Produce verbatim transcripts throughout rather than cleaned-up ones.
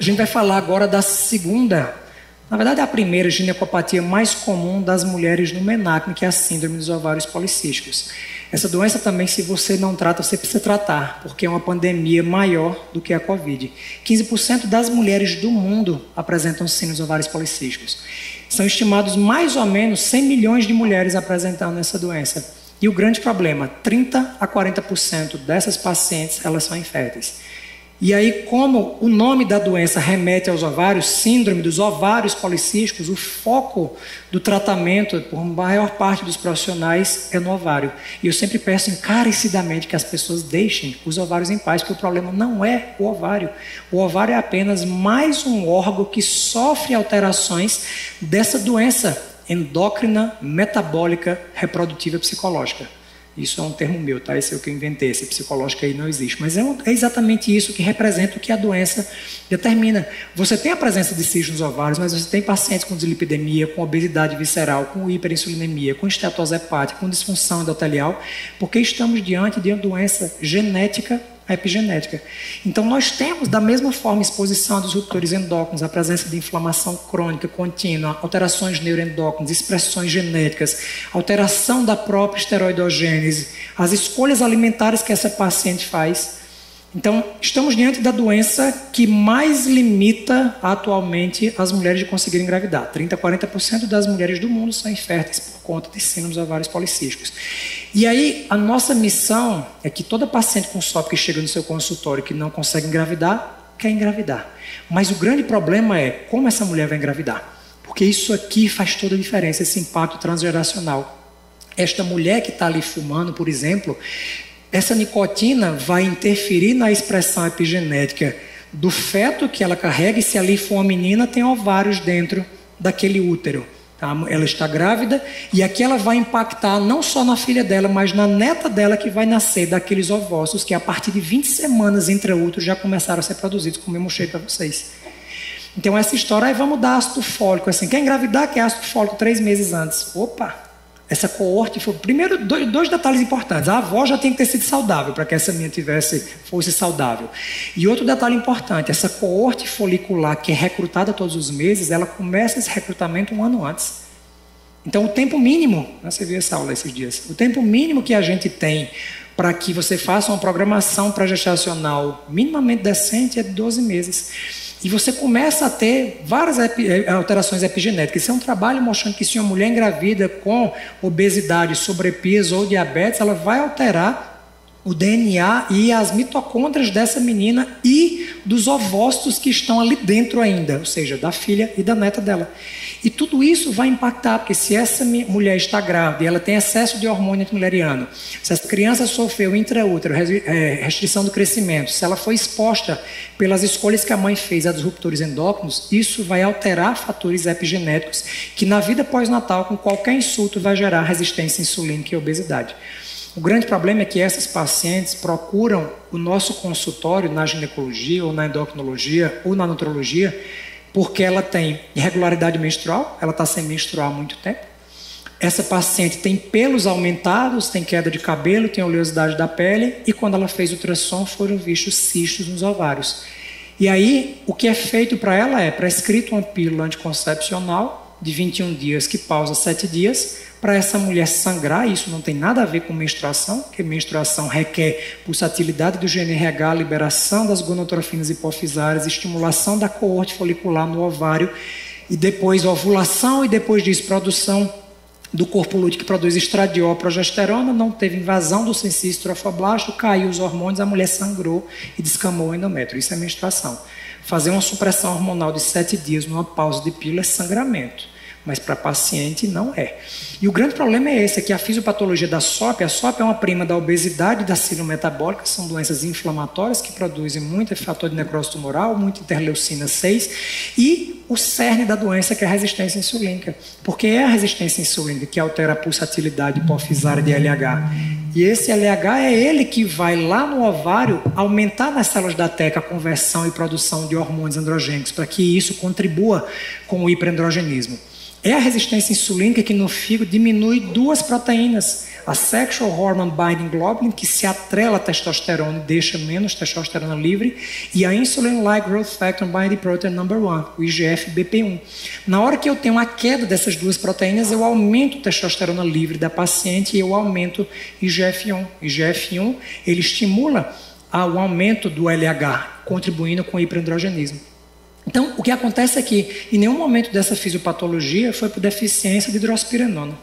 A gente vai falar agora da segunda, na verdade a primeira ginecopatia mais comum das mulheres no menacne, que é a síndrome dos ovários policísticos. Essa doença também, se você não trata, você precisa tratar, porque é uma pandemia maior do que a Covid. quinze por cento das mulheres do mundo apresentam síndrome dos ovários policísticos. São estimados mais ou menos cem milhões de mulheres apresentando essa doença. E o grande problema, trinta a quarenta por cento dessas pacientes, elas são inférteis. E aí, como o nome da doença remete aos ovários, síndrome dos ovários policísticos, o foco do tratamento, por maior parte dos profissionais, é no ovário. E eu sempre peço encarecidamente que as pessoas deixem os ovários em paz, porque o problema não é o ovário. O ovário é apenas mais um órgão que sofre alterações dessa doença endócrina, metabólica, reprodutiva psicológica. Isso é um termo meu, tá? Esse é o que eu inventei, esse psicológico aí não existe. Mas é, um, é exatamente isso que representa o que a doença determina. Você tem a presença de cistos nos ovários, mas você tem pacientes com dislipidemia, com obesidade visceral, com hiperinsulinemia, com estetose hepática, com disfunção endotelial, porque estamos diante de uma doença genética epigenética. Então nós temos da mesma forma exposição a disruptores endócrinos, a presença de inflamação crônica contínua, alterações neuroendócrinas, expressões genéticas, alteração da própria esteroidogênese, as escolhas alimentares que essa paciente faz. Então estamos diante da doença que mais limita atualmente as mulheres de conseguirem engravidar. trinta a quarenta por cento das mulheres do mundo são inférteis por conta de síndrome dos ovários policísticos. E aí, a nossa missão é que toda paciente com S O P que chega no seu consultório que não consegue engravidar, quer engravidar. Mas o grande problema é como essa mulher vai engravidar. Porque isso aqui faz toda a diferença, esse impacto transgeracional. Esta mulher que está ali fumando, por exemplo, essa nicotina vai interferir na expressão epigenética do feto que ela carrega, e se ali for uma menina, tem ovários dentro daquele útero. Ela está grávida e aqui ela vai impactar não só na filha dela, mas na neta dela que vai nascer daqueles ovócitos que a partir de vinte semanas intraútero já começaram a ser produzidos, como eu mostrei para vocês. Então essa história, aí vamos dar ácido fólico, assim, quer engravidar, quer ácido fólico três meses antes. Opa! Essa coorte foi... Primeiro, dois, dois detalhes importantes. A avó já tem que ter sido saudável para que essa menina tivesse, fosse saudável. E outro detalhe importante, essa coorte folicular que é recrutada todos os meses, ela começa esse recrutamento um ano antes. Então, o tempo mínimo... Você viu essa aula esses dias. O tempo mínimo que a gente tem para que você faça uma programação pré-gestacional minimamente decente é de doze meses. E você começa a ter várias epi, alterações epigenéticas. Isso é um trabalho mostrando que se uma mulher engravida com obesidade, sobrepeso ou diabetes, ela vai alterar o D N A e as mitocôndrias dessa menina e dos ovócitos que estão ali dentro ainda, ou seja, da filha e da neta dela. E tudo isso vai impactar, porque se essa mulher está grávida e ela tem excesso de hormônio antimileriano, se essa criança sofreu intraútero, restrição do crescimento, se ela foi exposta pelas escolhas que a mãe fez a disruptores endócrinos, isso vai alterar fatores epigenéticos que na vida pós-natal, com qualquer insulto, vai gerar resistência insulínica e obesidade. O grande problema é que essas pacientes procuram o nosso consultório na ginecologia, ou na endocrinologia, ou na nutrologia, porque ela tem irregularidade menstrual, ela está sem menstruar há muito tempo. Essa paciente tem pelos aumentados, tem queda de cabelo, tem oleosidade da pele, e quando ela fez ultrassom foram vistos cistos nos ovários. E aí, o que é feito para ela é prescrito uma pílula anticoncepcional de vinte e um dias, que pausa sete dias, para essa mulher sangrar. Isso não tem nada a ver com menstruação, porque menstruação requer pulsatilidade do G N R H, liberação das gonotrofinas hipofisárias, estimulação da coorte folicular no ovário, e depois ovulação, e depois disso produção do corpo lúteo que produz estradiol, progesterona, não teve invasão do sensício trofoblasto, caiu os hormônios, a mulher sangrou e descamou o endométrio. Isso é menstruação. Fazer uma supressão hormonal de sete dias numa pausa de pílula é sangramento. Mas para paciente não é. E o grande problema é esse, é que a fisiopatologia da S O P, a S O P é uma prima da obesidade e da síndrome metabólica, são doenças inflamatórias que produzem muito fator de necrose tumoral, muito interleucina seis, e o cerne da doença, que é a resistência insulínica, porque é a resistência insulínica que altera a pulsatilidade hipofisária de L H. E esse L H é ele que vai lá no ovário aumentar nas células da teca a conversão e produção de hormônios androgênicos, para que isso contribua com o hiperandrogenismo. É a resistência insulínica que no fígado diminui duas proteínas, a Sexual Hormone Binding Globulin, que se atrela à testosterona e deixa menos testosterona livre, e a Insulin-like Growth Factor Binding Protein number one, o I G F B P um. Na hora que eu tenho uma queda dessas duas proteínas, eu aumento a testosterona livre da paciente e eu aumento I G F um. I G F um, ele estimula o aumento do L H, contribuindo com o hiperandrogenismo. Então, o que acontece é que, em nenhum momento dessa fisiopatologia foi por deficiência de hidrospirenona.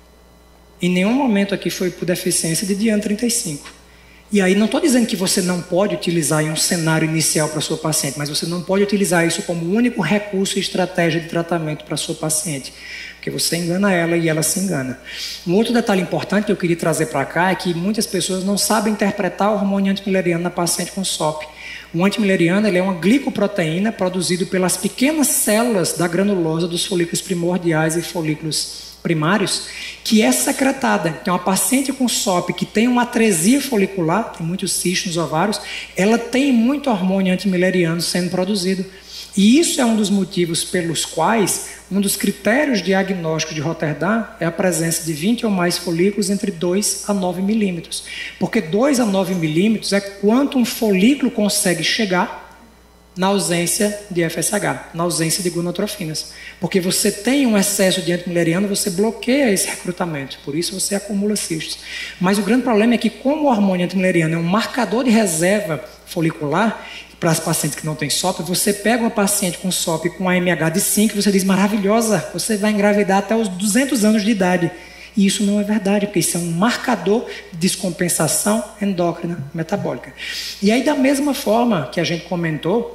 Em nenhum momento aqui foi por deficiência de Dian trinta e cinco. E aí, não estou dizendo que você não pode utilizar em um cenário inicial para a sua paciente, mas você não pode utilizar isso como único recurso e estratégia de tratamento para a sua paciente, porque você engana ela e ela se engana. Um outro detalhe importante que eu queria trazer para cá é que muitas pessoas não sabem interpretar o hormônio antimileriano na paciente com S O P. O antimileriano ele é uma glicoproteína produzido pelas pequenas células da granulosa dos folículos primordiais e folículos primários, que é secretada. Então, a paciente com S O P que tem uma atresia folicular, tem muitos cistos nos ovários, ela tem muito hormônio antimileriano sendo produzido. E isso é um dos motivos pelos quais um dos critérios diagnósticos de Rotterdam é a presença de vinte ou mais folículos entre dois a nove milímetros. Porque dois a nove milímetros é quanto um folículo consegue chegar na ausência de F S H, na ausência de gonotrofinas. Porque você tem um excesso de antimileriano, você bloqueia esse recrutamento, por isso você acumula cistos. Mas o grande problema é que, como o hormônio antimileriano é um marcador de reserva folicular, para as pacientes que não têm S O P, você pega uma paciente com S O P com A M H de cinco e você diz, maravilhosa, você vai engravidar até os duzentos anos de idade. E isso não é verdade, porque isso é um marcador de descompensação endócrina metabólica. E aí, da mesma forma que a gente comentou,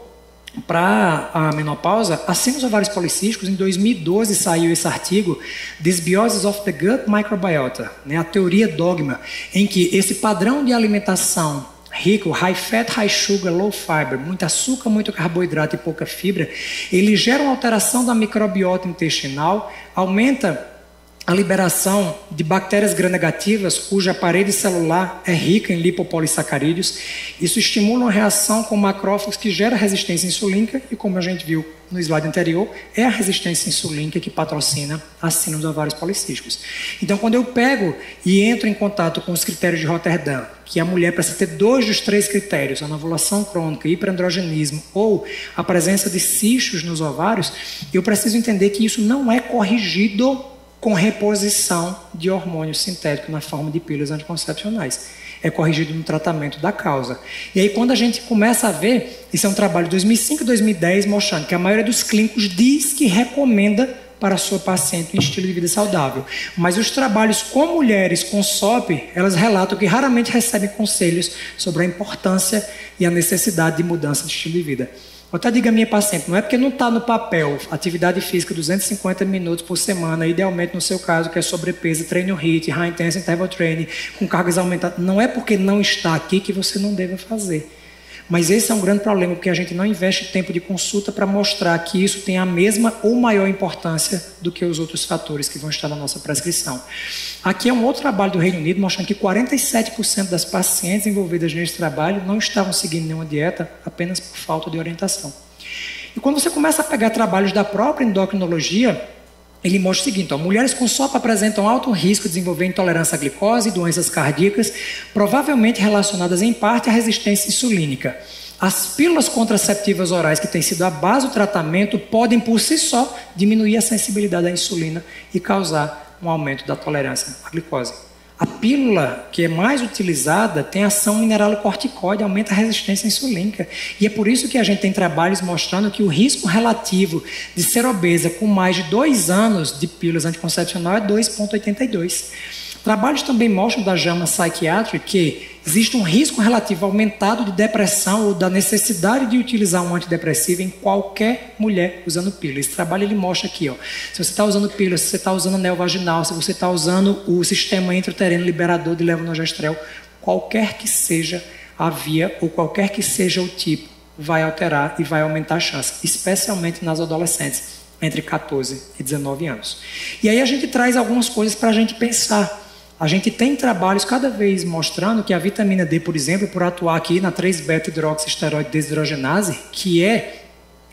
para a menopausa, assim nos ovários policísticos, em dois mil e doze saiu esse artigo, Dysbiosis of the Gut Microbiota, né, a teoria dogma, em que esse padrão de alimentação rico, high fat, high sugar, low fiber, muito açúcar, muito carboidrato e pouca fibra, ele gera uma alteração da microbiota intestinal, aumenta a liberação de bactérias gram-negativas, cuja parede celular é rica em lipopolissacarídeos. Isso estimula uma reação com macrófagos que gera resistência insulínica e, como a gente viu no slide anterior, é a resistência insulínica que patrocina a síndrome dos ovários policísticos. Então, quando eu pego e entro em contato com os critérios de Rotterdam, que a mulher precisa ter dois dos três critérios, anovulação crônica, hiperandrogenismo ou a presença de cistos nos ovários, eu preciso entender que isso não é corrigido com reposição de hormônio sintético na forma de pílulas anticoncepcionais. É corrigido no tratamento da causa. E aí, quando a gente começa a ver, isso é um trabalho de dois mil e cinco e dois mil e dez, mostrando que a maioria dos clínicos diz que recomenda para a sua paciente um estilo de vida saudável. Mas os trabalhos com mulheres com S O P, elas relatam que raramente recebem conselhos sobre a importância e a necessidade de mudança de estilo de vida. Eu até digo à minha paciente, não é porque não está no papel, atividade física duzentos e cinquenta minutos por semana, idealmente no seu caso, que é sobrepeso, treino HIIT, high intensity interval training, com cargas aumentadas, não é porque não está aqui que você não deva fazer. Mas esse é um grande problema, porque a gente não investe tempo de consulta para mostrar que isso tem a mesma ou maior importância do que os outros fatores que vão estar na nossa prescrição. Aqui é um outro trabalho do Reino Unido, mostrando que quarenta e sete por cento das pacientes envolvidas nesse trabalho não estavam seguindo nenhuma dieta apenas por falta de orientação. E quando você começa a pegar trabalhos da própria endocrinologia, ele mostra o seguinte, ó, mulheres com S O P apresentam alto risco de desenvolver intolerância à glicose e doenças cardíacas, provavelmente relacionadas em parte à resistência insulínica. As pílulas contraceptivas orais que têm sido a base do tratamento podem, por si só, diminuir a sensibilidade à insulina e causar um aumento da tolerância à glicose. A pílula que é mais utilizada tem ação mineralocorticoide, aumenta a resistência insulínica. E é por isso que a gente tem trabalhos mostrando que o risco relativo de ser obesa com mais de dois anos de pílulas anticoncepcionais é dois vírgula oitenta e dois. Trabalhos também mostram da JAMA Psychiatric que existe um risco relativo aumentado de depressão ou da necessidade de utilizar um antidepressivo em qualquer mulher usando pílula. Esse trabalho ele mostra aqui, ó, se você está usando pílula, se você está usando anel vaginal, se você está usando o sistema intrauterino liberador de levonorgestrel, qualquer que seja a via ou qualquer que seja o tipo, vai alterar e vai aumentar a chance, especialmente nas adolescentes entre catorze e dezenove anos. E aí a gente traz algumas coisas para a gente pensar. A gente tem trabalhos cada vez mostrando que a vitamina D, por exemplo, por atuar aqui na três beta hidroxiesteroide desidrogenase, que é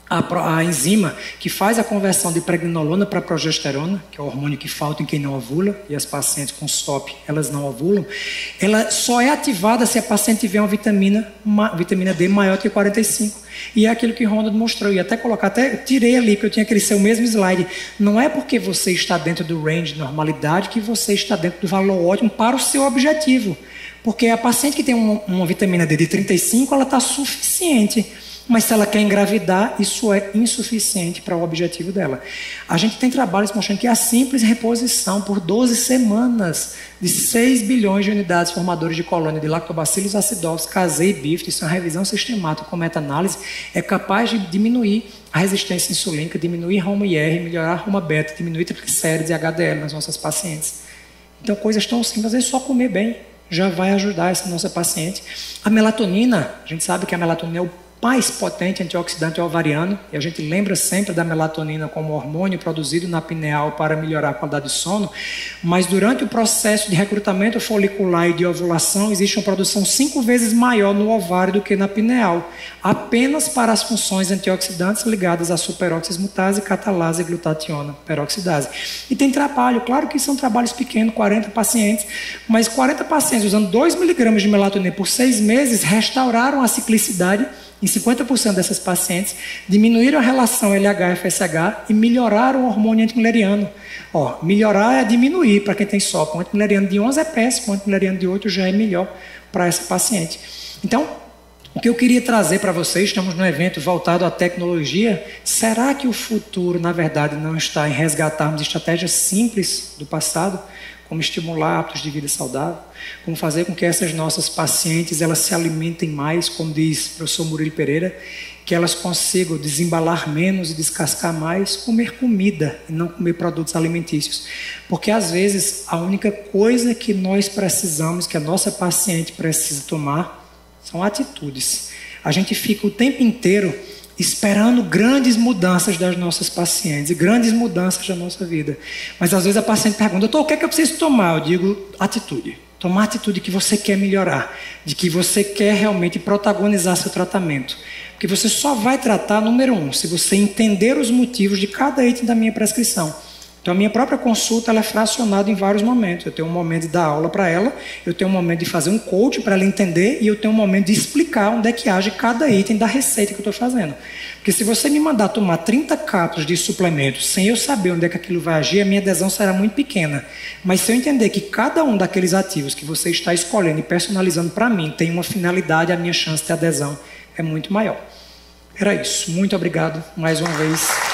A, a enzima que faz a conversão de pregnenolona para progesterona, que é o hormônio que falta em quem não ovula, e as pacientes com S O P, elas não ovulam, ela só é ativada se a paciente tiver uma vitamina, uma vitamina D maior que quarenta e cinco. E é aquilo que Ronald mostrou. E até colocar, até tirei ali, porque eu tinha que ser o mesmo slide. Não é porque você está dentro do range de normalidade que você está dentro do valor ótimo para o seu objetivo. Porque a paciente que tem uma, uma vitamina D de trinta e cinco, ela está suficiente. Mas se ela quer engravidar, isso é insuficiente para o objetivo dela. A gente tem trabalhos mostrando que a simples reposição por doze semanas de seis bilhões de unidades formadoras de colônia de Lactobacillus acidosis, casei e bifida, isso é uma revisão sistemática com meta-análise, é capaz de diminuir a resistência insulínica, diminuir Roma I R, melhorar Roma beta, diminuir triglicérides e H D L nas nossas pacientes. Então, coisas tão simples, às vezes só comer bem já vai ajudar essa nossa paciente. A melatonina, a gente sabe que a melatonina é o mais potente antioxidante ovariano, e a gente lembra sempre da melatonina como hormônio produzido na pineal para melhorar a qualidade de sono, mas durante o processo de recrutamento folicular e de ovulação existe uma produção cinco vezes maior no ovário do que na pineal, apenas para as funções antioxidantes ligadas à superoxismutase, catalase e glutationa peroxidase. E tem trabalho, claro que são trabalhos pequenos, quarenta pacientes, mas quarenta pacientes usando dois miligramas de melatonina por seis meses restauraram a ciclicidade em cinquenta por cento dessas pacientes, diminuíram a relação L H F S H e melhoraram o hormônio antimileriano. Ó, melhorar é diminuir para quem tem S O P. O antimileriano de onze é péssimo, o antimileriano de oito já é melhor para essa paciente. Então, o que eu queria trazer para vocês, estamos num evento voltado à tecnologia, será que o futuro, na verdade, não está em resgatarmos estratégias simples do passado, como estimular hábitos de vida saudável, como fazer com que essas nossas pacientes elas se alimentem mais, como diz o professor Murilo Pereira, que elas consigam desembalar menos e descascar mais, comer comida e não comer produtos alimentícios. Porque às vezes a única coisa que nós precisamos, que a nossa paciente precisa tomar, são atitudes. A gente fica o tempo inteiro esperando grandes mudanças das nossas pacientes, grandes mudanças da nossa vida. Mas às vezes a paciente pergunta, doutor, o que é que eu preciso tomar? Eu digo, atitude. Tomar atitude que você quer melhorar, de que você quer realmente protagonizar seu tratamento. Porque você só vai tratar, número um, se você entender os motivos de cada item da minha prescrição. Então, a minha própria consulta ela é fracionada em vários momentos. Eu tenho um momento de dar aula para ela, eu tenho um momento de fazer um coach para ela entender e eu tenho um momento de explicar onde é que age cada item da receita que eu estou fazendo. Porque se você me mandar tomar trinta cápsulas de suplementos sem eu saber onde é que aquilo vai agir, a minha adesão será muito pequena. Mas se eu entender que cada um daqueles ativos que você está escolhendo e personalizando para mim tem uma finalidade, a minha chance de adesão é muito maior. Era isso. Muito obrigado mais uma vez.